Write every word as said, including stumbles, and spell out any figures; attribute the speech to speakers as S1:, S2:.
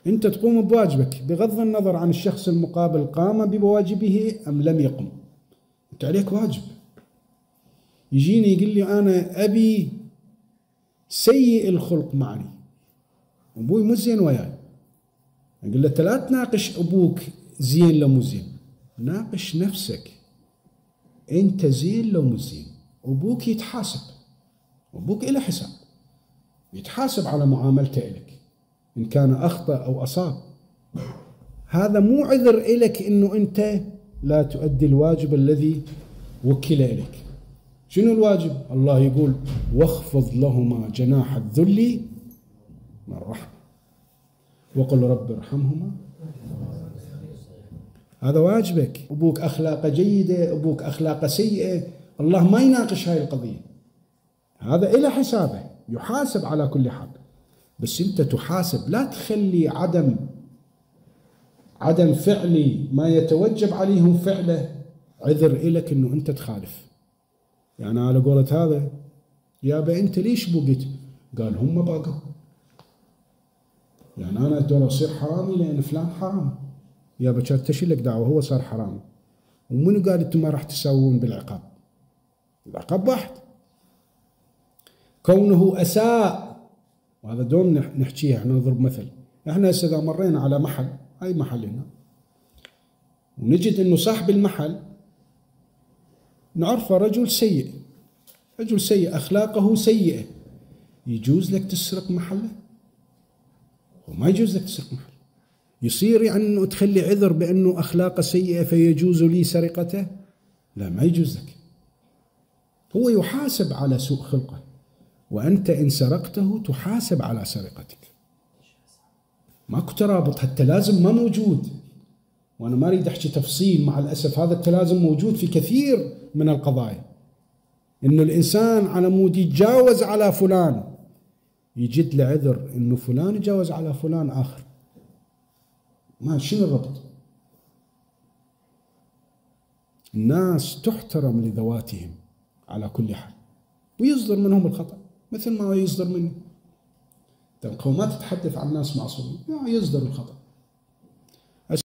S1: أنت تقوم بواجبك بغض النظر عن الشخص المقابل قام بواجبه أم لم يقم. أنت عليك واجب. يجيني يقول لي أنا أبي سيء الخلق معي، أبوي مو زين وياي، أقول له أنت لا تناقش أبوك زين لو مو زين، ناقش نفسك أنت زين لو مو زين. أبوك يتحاسب، أبوك إله حساب، يتحاسب على معاملته إلك إن كان أخطأ أو أصاب. هذا مو عذر إلك إنه أنت لا تؤدي الواجب الذي وكل إليك. شنو الواجب؟ الله يقول واخفض لهما جناح الذل من الرحمة وقل رب ارحمهما. هذا واجبك. أبوك أخلاقه جيدة، أبوك أخلاقه سيئة، الله ما يناقش هاي القضية، هذا إلى حسابه يحاسب على كل حال. بس أنت تحاسب، لا تخلي عدم عدم فعل ما يتوجب عليهم فعله عذر إلك إنه أنت تخالف. يعني على قولة هذا يابا أنت ليش بقيت؟ قال هم باقوا، يعني أنا أقدر أصير حرامي لأن فلان حرام. يابا كانت تشي لك دعوة، هو صار حرامي، ومنو قال أنتم ما راح تساوون بالعقاب؟ العقاب واحد. كونه أساء، وهذا دوم نحكيها، احنا نضرب مثل. احنا هسه إذا مرينا على محل، هاي محل هنا، ونجد إنه صاحب المحل نعرفه رجل سيء، رجل سيء أخلاقه سيئة، يجوز لك تسرق محله؟ وما يجوز لك تسرق محل. يصير يعني أنه تخلي عذر بأنه أخلاقه سيئة فيجوز لي سرقته؟ لا، ما يجوز لك. هو يحاسب على سوء خلقه، وأنت إن سرقته تحاسب على سرقتك. ماكو ترابط، هالتلازم ما موجود. وأنا ما أريد أحكي تفصيل، مع الأسف هذا التلازم موجود في كثير من القضايا، إنه الإنسان على مود يتجاوز على فلان يجد له عذر إنه فلان يتجاوز على فلان آخر. ما شنو الربط؟ الناس تحترم لذواتهم على كل حال، ويصدر منهم الخطأ مثل ما يصدر مني. القوم ما تتحدث عن ناس معصومين، يصدر الخطأ.